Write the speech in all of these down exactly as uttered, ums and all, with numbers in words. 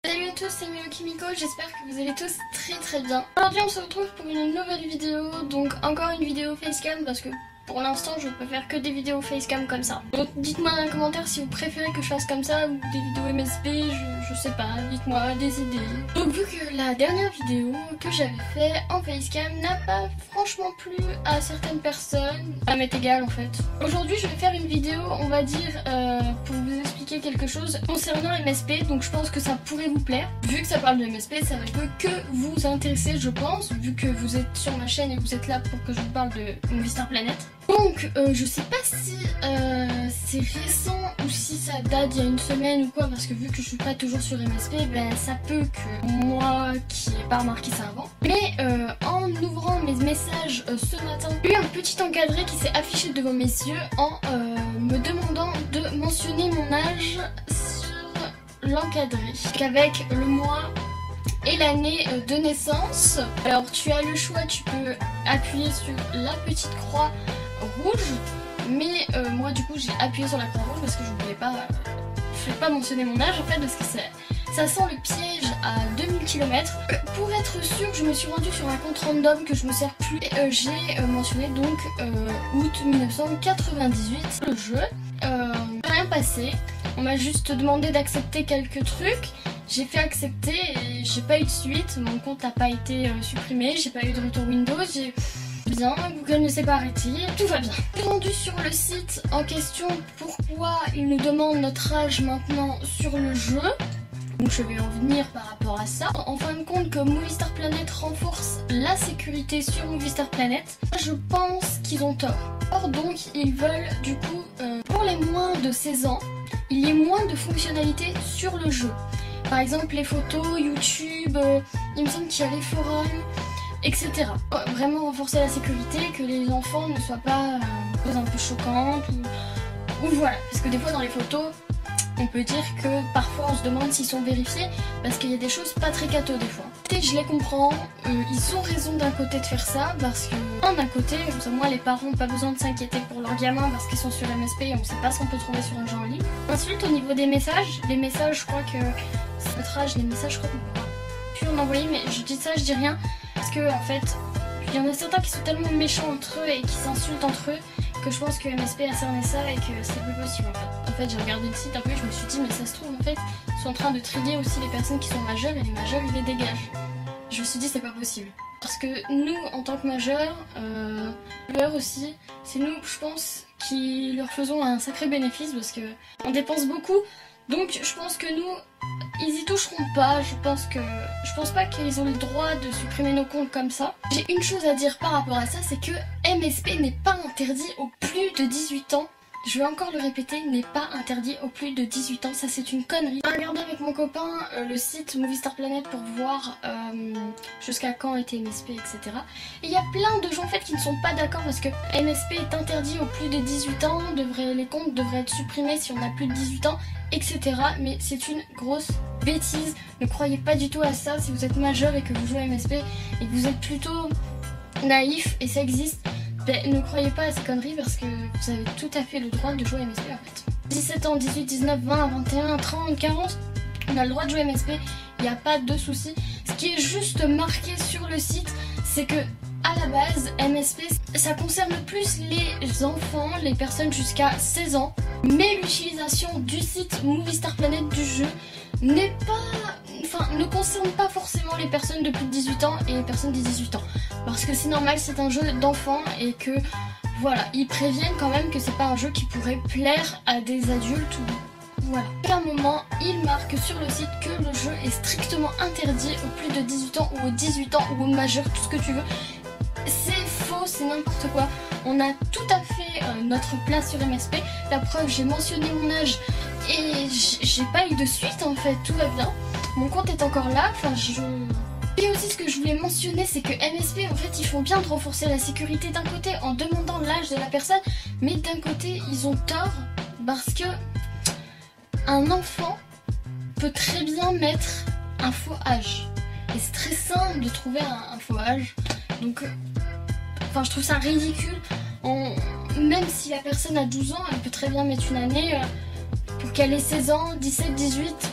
Salut à tous, c'est Milo Kimiko, j'espère que vous allez tous très très bien. Aujourd'hui on se retrouve pour une nouvelle vidéo, donc encore une vidéo facecam parce que pour l'instant je peux faire que des vidéos facecam comme ça. Donc dites-moi dans les commentaires si vous préférez que je fasse comme ça ou des vidéos M S P, je, je sais pas, dites-moi des idées. Donc vu que la dernière vidéo que j'avais fait en facecam n'a pas franchement plu à certaines personnes, ça m'est égal en fait. Aujourd'hui je vais faire une vidéo, on va dire, euh, pour vous expliquer quelque chose concernant M S P, donc je pense que ça pourrait vous plaire. Vu que ça parle de M S P, ça ne peut que vous intéresser je pense, vu que vous êtes sur ma chaîne et que vous êtes là pour que je vous parle de Movistar Planet. Donc euh, je sais pas si euh, c'est récent ou si ça date d'il y a une semaine ou quoi, parce que vu que je suis pas toujours sur M S P, ben ça peut que moi qui ai pas remarqué ça avant. Mais euh, en ouvrant mes messages euh, ce matin, j'ai eu un petit encadré qui s'est affiché devant mes yeux en euh, me demandant de mentionner mon âge sur l'encadré, qu'avec le mois et l'année de naissance. Alors tu as le choix, tu peux appuyer sur la petite croix rouge, mais euh, moi du coup j'ai appuyé sur la croix rouge parce que je ne voulais pas, euh, je voulais pas mentionner mon âge en fait, parce que ça sent le piège à deux mille kilomètres. Pour être sûre, je me suis rendue sur un compte random que je me sers plus et euh, j'ai euh, mentionné donc euh, août mille neuf cent quatre-vingt-dix-huit le jeu. Euh, rien passé, on m'a juste demandé d'accepter quelques trucs. J'ai fait accepter et j'ai pas eu de suite, mon compte n'a pas été euh, supprimé, j'ai pas eu de retour Windows, j'ai bien, Google ne s'est pas arrêté, tout va bien. J'ai rendu sur le site en question pourquoi il nous demande notre âge maintenant sur le jeu. Donc je vais en venir par rapport à ça. En fin de compte, que Movistar Planet renforce la sécurité sur Movistar Planet, je pense qu'ils ont tort. Or donc ils veulent du coup, euh, pour les moins de seize ans, il y ait moins de fonctionnalités sur le jeu. Par exemple les photos, YouTube, euh, il me semble qu'il y a les forums, et cetera. Vraiment renforcer la sécurité, que les enfants ne soient pas euh, des choses un peu choquantes ou, ou voilà. Parce que des fois dans les photos, on peut dire que parfois on se demande s'ils sont vérifiés parce qu'il y a des choses pas très cato des fois. Et je les comprends, euh, ils ont raison d'un côté de faire ça parce que d'un côté, moi les parents n'ont pas besoin de s'inquiéter pour leurs gamins parce qu'ils sont sur M S P et on ne sait pas ce qu'on peut trouver sur un jeu en ligne. Ensuite au niveau des messages, les messages je crois que c'est notre âge, les messages je crois qu'on pourra plus en envoyer, mais je dis ça, je dis rien parce que en fait il y en a certains qui sont tellement méchants entre eux et qui s'insultent entre eux que je pense que M S P a cerné ça et que c'est plus possible en fait. En fait j'ai regardé le site un peu et je me suis dit mais ça se trouve en fait ils sont en train de trier aussi les personnes qui sont majeures et les majeurs ils les dégagent. Je me suis dit c'est pas possible. Parce que nous en tant que majeurs, euh, leur aussi, c'est nous je pense qui leur faisons un sacré bénéfice parce que on dépense beaucoup. Donc je pense que nous, ils y toucheront pas, je pense que je pense pas qu'ils ont le droit de supprimer nos comptes comme ça. J'ai une chose à dire par rapport à ça, c'est que M S P n'est pas interdit aux plus de dix-huit ans. Je vais encore le répéter, n'est pas interdit aux plus de dix-huit ans, ça c'est une connerie. J'ai regardé avec mon copain euh, le site Movistar Planet pour voir euh, jusqu'à quand était M S P, et cetera. Et il y a plein de gens en fait qui ne sont pas d'accord parce que M S P est interdit aux plus de dix-huit ans, devrait, les comptes devraient être supprimés si on a plus de dix-huit ans, et cetera. Mais c'est une grosse bêtise, ne croyez pas du tout à ça si vous êtes majeur et que vous jouez à M S P et que vous êtes plutôt naïf et ça existe. Ben, ne croyez pas à ces conneries parce que vous avez tout à fait le droit de jouer à M S P en fait. dix-sept ans, dix-huit, dix-neuf, vingt, vingt et un, trente, quarante, on a le droit de jouer à M S P, il n'y a pas de souci. Ce qui est juste marqué sur le site, c'est que à la base, M S P, ça concerne plus les enfants, les personnes jusqu'à seize ans, mais l'utilisation du site Movistar Planet du jeu n'est pas... Enfin, ne concerne pas forcément les personnes de plus de dix-huit ans et les personnes de dix-huit ans. Parce que c'est normal, c'est un jeu d'enfants et que, voilà, ils préviennent quand même que c'est pas un jeu qui pourrait plaire à des adultes ou... Voilà. À un moment, ils marquent sur le site que le jeu est strictement interdit aux plus de dix-huit ans ou aux dix-huit ans ou aux majeurs, tout ce que tu veux. C'est faux, c'est n'importe quoi. On a tout à fait euh, notre place sur M S P. La preuve, j'ai mentionné mon âge et j'ai pas eu de suite en fait, tout va bien. Mon compte est encore là, enfin je... Et aussi ce que je voulais mentionner, c'est que M S P en fait ils font bien de renforcer la sécurité d'un côté en demandant l'âge de la personne, mais d'un côté ils ont tort parce que un enfant peut très bien mettre un faux âge. Et c'est très simple de trouver un, un faux âge. Donc, euh, enfin je trouve ça ridicule. On... Même si la personne a douze ans, elle peut très bien mettre une année euh, pour qu'elle ait seize ans, dix-sept, dix-huit, tout ce que tu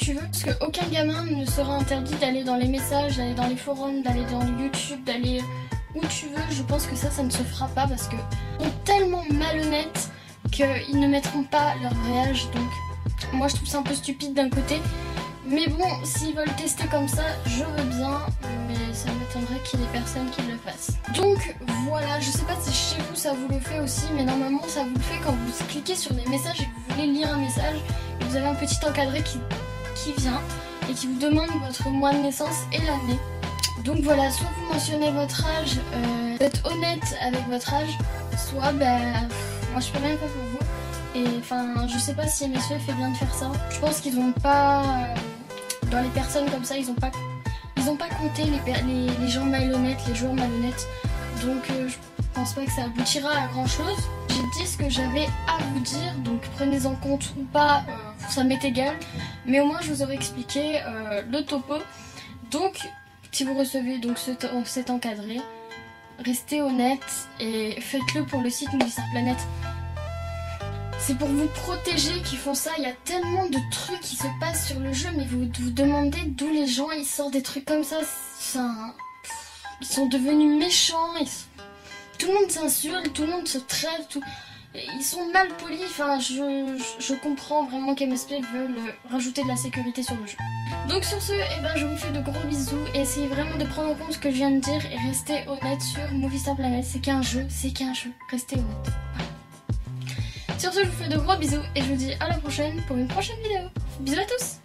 tu veux, parce qu'aucun gamin ne sera interdit d'aller dans les messages, d'aller dans les forums, d'aller dans YouTube, d'aller où tu veux. Je pense que ça, ça ne se fera pas parce que ils sont tellement malhonnêtes qu'ils ne mettront pas leur vrai âge. Donc moi je trouve ça un peu stupide d'un côté. Mais bon, s'ils veulent tester comme ça, je veux bien, mais ça m'étonnerait qu'il y ait des personnes qui le fassent. Donc voilà, je sais pas si chez vous ça vous le fait aussi, mais normalement ça vous le fait quand vous cliquez sur des messages et que vous voulez lire un message, et vous avez un petit encadré qui, qui vient et qui vous demande votre mois de naissance et l'année. Donc voilà, soit vous mentionnez votre âge, euh, vous êtes honnête avec votre âge, soit ben, moi je peux même pas pour vous. Et enfin, je sais pas si M S F fait bien de faire ça. Je pense qu'ils ont pas, euh, dans les personnes comme ça, ils ont pas, ils ont pas compté les, les, les gens malhonnêtes, les joueurs malhonnêtes. Donc euh, je pense pas que ça aboutira à grand chose. J'ai dit ce que j'avais à vous dire, donc prenez en compte ou pas, euh, ça m'est égal. Mais au moins je vous aurais expliqué euh, le topo. Donc si vous recevez donc cet, cet encadré, restez honnête et faites-le pour le site Movistar Planet. C'est pour vous protéger qu'ils font ça. Il y a tellement de trucs qui se passent sur le jeu, mais vous vous demandez d'où les gens ils sortent des trucs comme ça. ça ils sont devenus méchants. Ils... Tout le monde s'insulte, tout le monde se traite. Tout... Ils sont mal polis. Enfin, je, je, je comprends vraiment qu'M S P veulent rajouter de la sécurité sur le jeu. Donc sur ce, eh ben, je vous fais de gros bisous. Et essayez vraiment de prendre en compte ce que je viens de dire et restez honnête sur Movistar Planet. C'est qu'un jeu, c'est qu'un jeu. Restez honnête. Voilà. Sur ce, je vous fais de gros bisous et je vous dis à la prochaine pour une prochaine vidéo. Bisous à tous!